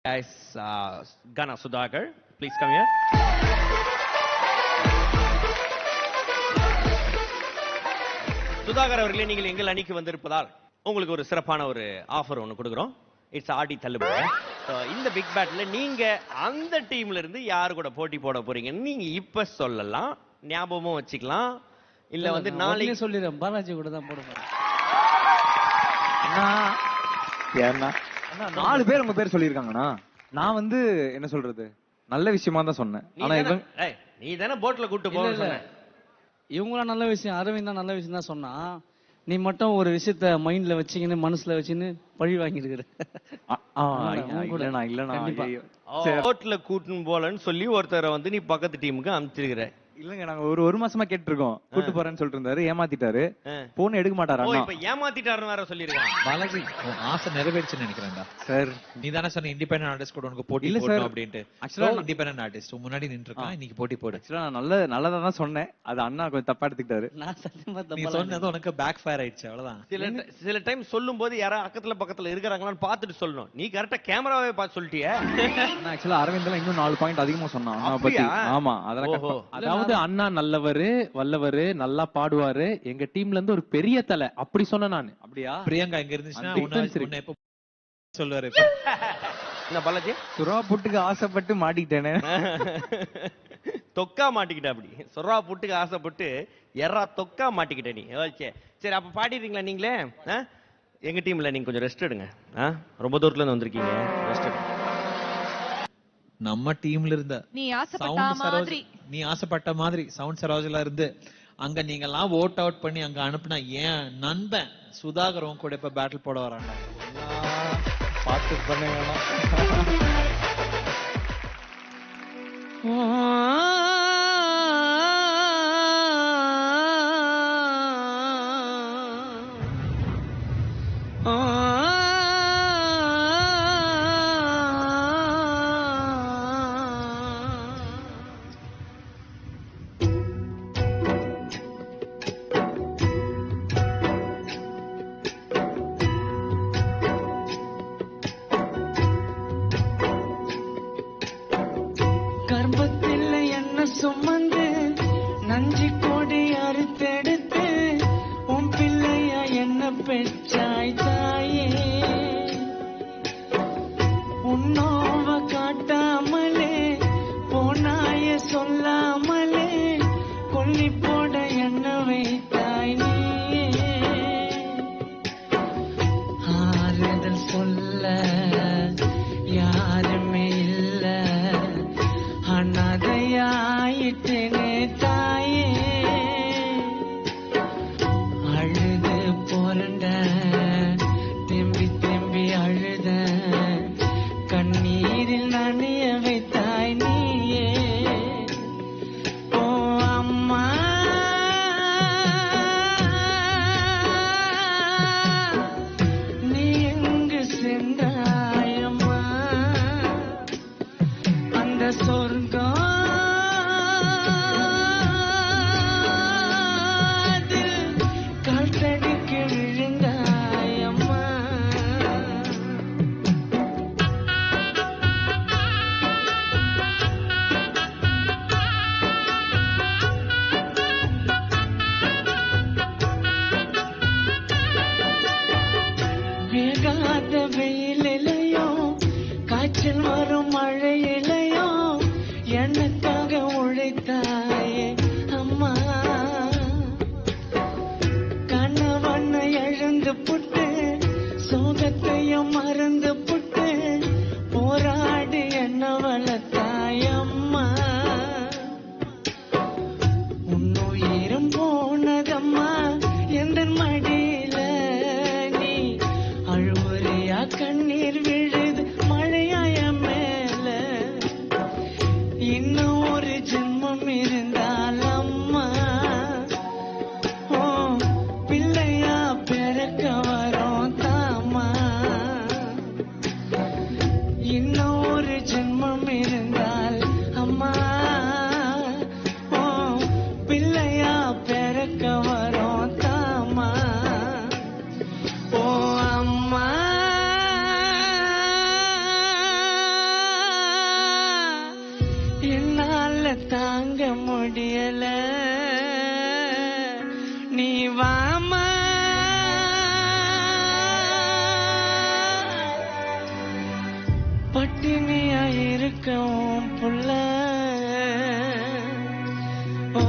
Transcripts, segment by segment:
Guys, Gana Sudhakar, please come here. Sudhakar அவர்களே, நீங்கள் எங்கள் அணிக்கு வந்திருப்பதால் உங்களுக்கு ஒரு சிறப்பான ஒரு ஆஃபர் ஒன்று கொடுக்குறோம். இட்ஸ் ஆடி தள்ளுபடி. இந்த பிக் பேட்ல நீங்க அந்த டீம்ல இருந்து யாரு கூட போட்டி போட போறீங்கன்னு நீங்க இப்ப சொல்லலாம், ஞாபகமும் வச்சுக்கலாம். இல்ல வந்து நாளைக்கு சொல்லிடுறேன், பாலாஜி கூட தான் போட போறேன். நாலு பேர் உங்க பேர் சொல்லிருக்காங்கண்ணா. நான் வந்து என்ன சொல்றது, நல்ல விஷயமா தான் சொன்னேன். ஆனா நீ தானே போட்ல கூட்டு போக. இவங்களாம் நல்ல விஷயம், அரவிந்த் தான் நல்ல விஷயம் தான் சொன்னா. நீ மட்டும் ஒரு விஷயத்த மைண்ட்ல வச்சுக்கின்னு மனசுல வச்சுன்னு பழி வாங்கிருக்கிற. போட்ல கூட்டுன்னு போலன்னு சொல்லி ஒருத்தரை வந்து நீ பக்கத்து டீமுக்கு அனுப்பிச்சிருக்கிற. இல்லங்க, நாங்க ஒரு மாசமா கேட்டு இருக்கோம். கூட்டு போறேன்னு சொல்லிட்டு இருந்தாரு, ஏமாத்திட்டாரு. போன் எடுக்க மாட்டாரு. இப்ப ஏமாத்திட்டாருன்னு வேற சொல்லிருக்காங்க. பாலாஜி, ஆசை நிறைவேறிச்சுன்னு நினைக்கிறேன்டா சார். நீ தானே சொன்ன இண்டிபெண்டன்ட் ஆர்டிஸ்ட் கூட உனக்கு போட்டி போடணும் அப்படின்ட்டு. ஆக்சுவலா இண்டிபெண்டன்ட் ஆர்டிஸ்ட் முன்னாடி நின்றுருக்கான், இன்னைக்கு போட்டி போடு. ஆக்சுவலா நான் நல்லதா தான் சொன்னேன். அது அண்ணா கொஞ்சம் தப்பா எடுத்துக்கிட்டாரு. நான் சத்தியமா நீ சொன்னது உனக்கு பேக் ஃபயர் ஆயிடுச்சு, அவ்வளவுதான். சில டைம் சொல்லும் போது யாரா அக்கத்துல பக்கத்துல இருக்கிறாங்களான்னு பாத்துட்டு சொல்லணும். நீ கரெக்டா கேமராவே பார்த்து சொல்லிட்டியே. ஆக்சுவலா அரவிந்த் இன்னும் 4 பாயிண்ட் அதிகமா சொன்னான் அண்ணா பத்தி. ஆமா, அதெல்லாம். அதாவது அண்ணா நல்லவரு, வல்லவரு, நல்லா பாடுவாரு, எங்க டீம்ல இருந்து ஒரு பெரிய தலை அப்படி சொன்ன நானு. அப்படியா? பிரியங்கா இங்க இருந்துச்சுன்னா எப்ப சொல்லுவாரு. என்ன பாலாஜி, சுறா புட்டுக்கு ஆசைப்பட்டு மாட்டிக்கிட்டேனே. தொக்கா மாட்டிக்கிட்ட. அப்படி சுறா புட்டுக்கு ஆசைப்பட்டு எறா தொக்கா மாட்டிக்கிட்ட நீ. ஓகே, சரி, அப்ப பாடிடுறீங்களா நீங்களே? எங்க டீம்ல நீங்க கொஞ்சம் ரெஸ்ட் எடுங்க. ரொம்ப தூரத்துல இருந்து வந்திருக்கீங்க, ரெஸ்ட் எடுங்க. நம்ம டீம்ல இருந்த நீ ஆசைப்பட்ட மாதிரி சவுண்ட் சரோஜ்ல இருந்து அங்க நீங்க எல்லாம் ஓட் அவுட் பண்ணி அங்க அனுப்புனா ஏன் நண்பன் சுதாகரும் கூட இப்ப பேட்டில் போட வராங்க. பார்த்து பண்ண வேணாம். கர்ப்பத்தில் என்ன சுமந்து நஞ்சி கோடி அறுத்தெடுத்து உன் பிள்ளையா என்ன பெற்றாய் தாயே. உன்னோவ காட்டாமலே போனாய சொல்லாமலே கொல்லி போட என்ன வைத்தாய் நீயே. ஆறுதல் சொல்ல யாருமே இல்ல, அனாதையாயிட்டேனே தாயே. அழுது போரண்ட திரும்பி திரும்பி அழுத கண்ணீரில் நனைய வைத்தாய் நீயே. ஓ அம்மா, நீ எங்கு சென்றாயம்மா? அந்த சொர்க்கம் கால்தடிக்கு விழுந்தாயம்மா. வேகாத வெயிலையோ காய்ச்சல் வரும் மழையிலையோ எனக்காக உழைத்தாயே அம்மா. கணவனை எழுந்து புட்டு சோகத்தையும் மறந்து புட்டு போராடி என்ன வளர்த்தாயம்மா. உன்னுயிரும் போனதம்மா எந்த மடியில, நீ அழுவுறியா கண்ணீர் விழுது மழையாய மேல. இன்னும் ஒரு ஜென்மம் இருந்தால் அம்மா பிள்ளையா பிறக்க வரும் தாமா. இன்னும் ஒரு ஜென்மம் இருந்தால் அம்மா பிள்ளையா பிறக்க வரும் தாமா. ஓ அம்மா, முடியல நீ வாமா பட்டினியா இருக்கவும் புள்ள ஓ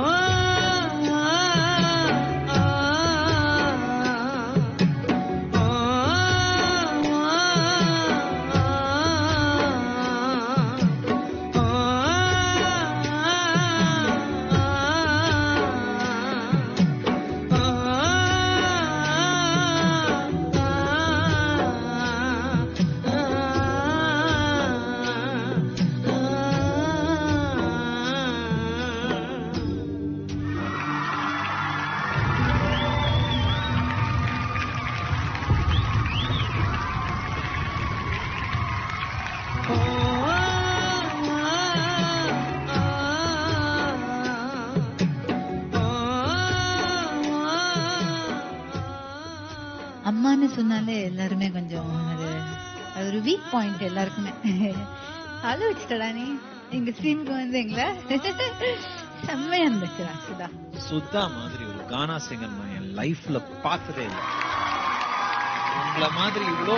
அம்மான்னு சொன்னாலே எல்லாருமே கொஞ்சம் அது ஒரு வீக் பாயிண்ட் எல்லாருக்குமே. அழ வச்சுட்டடா நீ எங்க ஸ்ட்ரீமுக்கு வந்து எங்களை செம்மையா இருந்துச்சுடா சுதா. சுதா மாதிரி ஒரு கானா சிங்கர் நான் என் லைஃப்ல பார்த்ததே இல்லை. உங்களை மாதிரி இவ்வளோ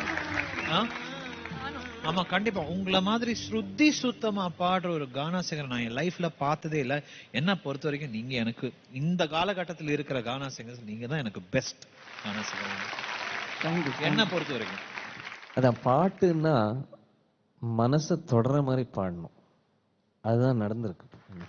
ஆமா கண்டிப்பா உங்களை மாதிரி ஸ்ருதி சுத்தமா பாடுற ஒரு கானா சிங்கர் நான் என் லைஃப்ல பார்த்ததே இல்லை. என்ன பொறுத்த வரைக்கும் நீங்க எனக்கு இந்த காலகட்டத்தில் இருக்கிற கானா சிங்கர்ஸ் நீங்க தான் எனக்கு பெஸ்ட் கானா சிங்கர் என்ன பொறுத்த வரைக்கும். அதான் பாட்டுன்னா மனசை தொடர மாதிரி பாடணும், அதுதான் நடந்திருக்கு.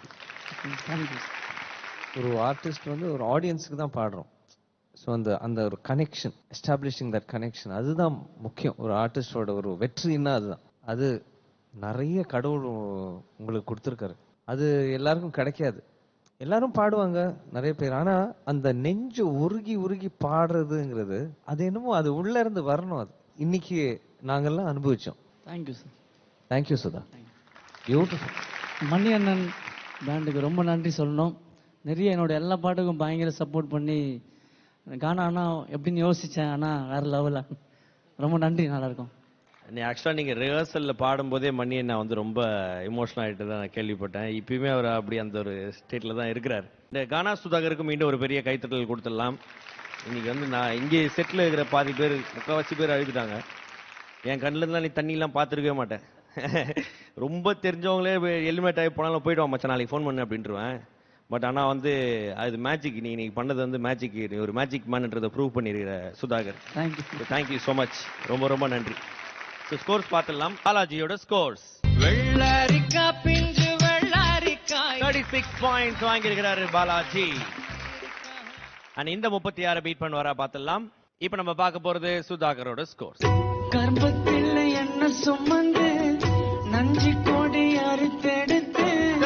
ஒரு ஆர்டிஸ்ட் வந்து ஒரு ஆடியன்ஸுக்கு தான் பாடுறோம். ஸோ அந்த ஒரு கனெக்ஷன், எஸ்டாப்ளிஷிங் தட் கனெக்ஷன், அதுதான் முக்கியம். ஒரு ஆர்டிஸ்டோட ஒரு வெற்றின்னா அதுதான். அது நிறைய கடவுள் உங்களுக்கு கொடுத்துருக்காரு, அது எல்லாருக்கும் கிடைக்காது. எல்லாரும் பாடுவாங்க நிறைய பேர், ஆனா அந்த நெஞ்சு உருகி உருகி பாடுறதுங்கிறது அது என்னமோ அது உள்ள இருந்து வரணும். அது இன்னைக்கு நாங்கெல்லாம் அனுபவிச்சோம். Thank you sir. Thank you Sudha, beautiful. Mani அண்ணன் பேண்டுக்கு ரொம்ப நன்றி சொல்லணும். நிறைய என்னோட எல்லா பாட்டுக்கும் பயங்கர சப்போர்ட் பண்ணி கானா அண்ணா எப்படின்னு யோசிச்சேன், ஆனா வேற லெவலா. ரொம்ப நன்றி, நல்லா இருக்கும். ஆக்சுவலா நீங்க ரிஹர்சல்ல பாடும்போதே மணி அண்ணா வந்து ரொம்ப எமோஷனல் ஆயிட்டு தான் நான் கேள்விப்பட்டேன். இப்பயுமே அவர் அப்படி அந்த ஒரு ஸ்டேட்ல தான் இருக்கிறார். இந்த கானா சுதாகருக்கு மீண்டும் ஒரு பெரிய கைத்தட்டல் கொடுத்துடலாம். இன்னைக்கு வந்து நான் இங்கே செட்டில் இருக்கிற பாதி பேர், முக்கால்வாசி பேர் அழுதுட்டாங்க. என் கண்ணில் இருந்தால் நீ தண்ணிலாம் பார்த்துருக்கவே மாட்டேன். ரொம்ப தெரிஞ்சவங்களே எலிமினேட் ஆகி போனாலும் போயிடுவான் மச்சான் நாளைக்கு ஃபோன் பண்ணு அப்படின்ட்டுருவேன். பட் ஆனால் வந்து அது மேஜிக், நீ பண்ணது வந்து மேஜிக், ஒரு மேஜிக் மேன்ன்றதை ப்ரூவ் பண்ணியிருக்கிற சுதாகர். தேங்க்யூ ஸோ மச், ரொம்ப ரொம்ப நன்றி. ஸோ ஸ்கோர்ஸ் பார்த்துடலாம். பாலாஜியோட ஸ்கோர்ஸ். வெள்ளரிக்கா பிஞ்சு வெள்ளரிக்கா 36 பாயிண்ட்ஸ் வாங்கியிருக்கிறாரு பாலாஜி. அண்ட் இந்த 36 பீட் பண்ணுவாரா பார்த்துடலாம். இப்போ நம்ம பார்க்க போறது சுதாகரோட ஸ்கோர்ஸ். கர்ப்பத்தில் என்ன சுமந்து நஞ்சி கோடி அறுத்தெடுத்து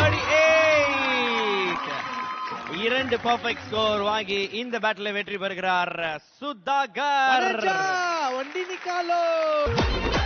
2 பர்ஃபெக்ட் ஸ்கோர் வாங்கி இந்த பேட்டில் வெற்றி பெறுகிறார் சுதாகர். வண்டி நிக்காலோ.